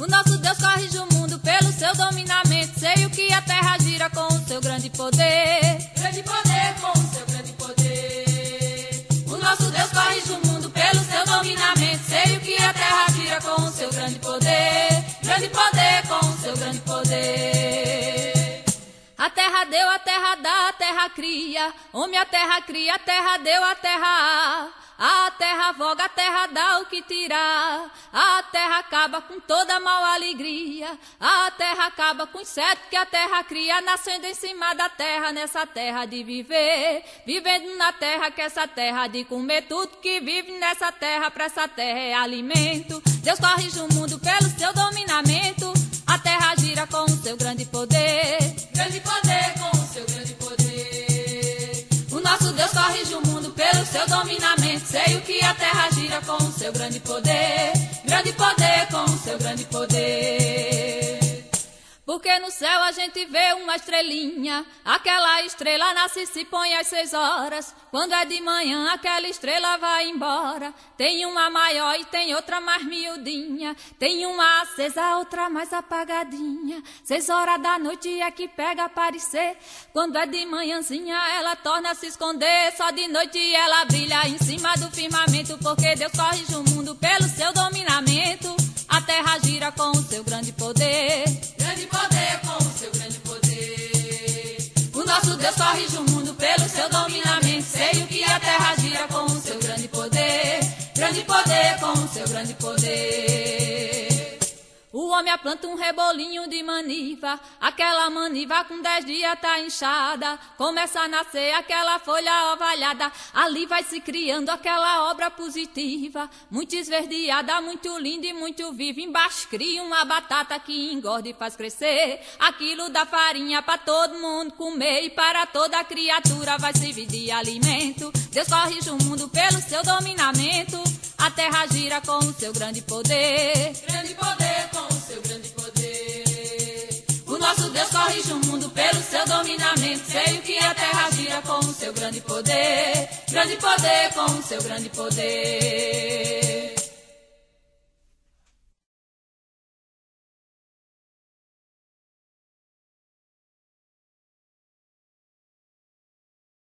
O nosso Deus corrige o mundo pelo seu dominamento. Sei o que a terra gira com o seu grande poder. Grande poder com o seu grande poder. O nosso Deus corrige o mundo pelo seu dominamento. Sei o que a terra gira com o seu grande poder. Grande poder com o seu grande poder. A terra deu, a terra dá, a terra cria. Homem, a terra cria, a terra deu, a terra há. A terra voga, a terra dá o que tirar. A terra acaba com toda mal alegria. A terra acaba com o inseto que a terra cria, nascendo em cima da terra, nessa terra de viver. Vivendo na terra, que essa terra de comer. Tudo que vive nessa terra, pra essa terra é alimento. Deus corrige o mundo pelo seu dominamento. A terra gira com o seu grande poder. Grande poder com o seu grande poder. O nosso Deus corrige o mundo pelo seu dominamento. Sei o que a terra gira com o seu grande poder. Grande poder com o seu grande poder. Porque no céu a gente vê uma estrelinha. Aquela estrela nasce e se põe às 6 horas. Quando é de manhã aquela estrela vai embora. Tem uma maior e tem outra mais miudinha. Tem uma acesa, outra mais apagadinha. 6 horas da noite é que pega a aparecer. Quando é de manhãzinha ela torna a se esconder. Só de noite ela brilha em cima do firmamento. Porque Deus corrige o mundo pelo seu dominamento. A terra gira com o seu grande poder. Grande poder com o seu grande poder. O nosso Deus corrige o mundo pelo seu dominamento. Sei o que a terra gira com o seu grande poder. Grande poder com o seu grande poder. O homem planta um rebolinho de maniva. Aquela maniva com 10 dias tá inchada. Começa a nascer aquela folha ovalhada. Ali vai se criando aquela obra positiva. Muito esverdeada, muito linda e muito viva. Embaixo cria uma batata que engorda e faz crescer. Aquilo dá farinha para todo mundo comer. E para toda criatura vai servir de alimento. Deus corrige o mundo pelo seu dominamento. A terra gira com o seu grande poder. Grande poder com o seu grande poder. O nosso Deus corrige o mundo pelo seu dominamento. Sei o que a terra gira com o seu grande poder. Grande poder com o seu grande poder.